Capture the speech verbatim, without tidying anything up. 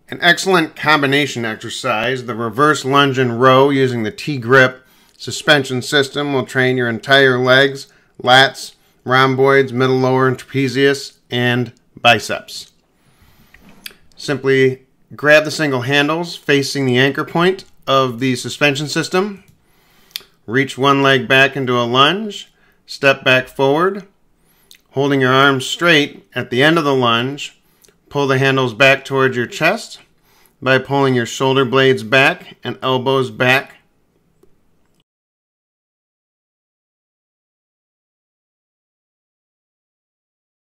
An excellent combination exercise, the Reverse Lunge Row using the T grip Suspension System will train your entire legs, lats, rhomboids, middle lower and trapezius, and biceps. Simply grab the single handles facing the anchor point of the suspension system. Reach one leg back into a lunge. Step back forward. Holding your arms straight at the end of the lunge, pull the handles back towards your chest by pulling your shoulder blades back and elbows back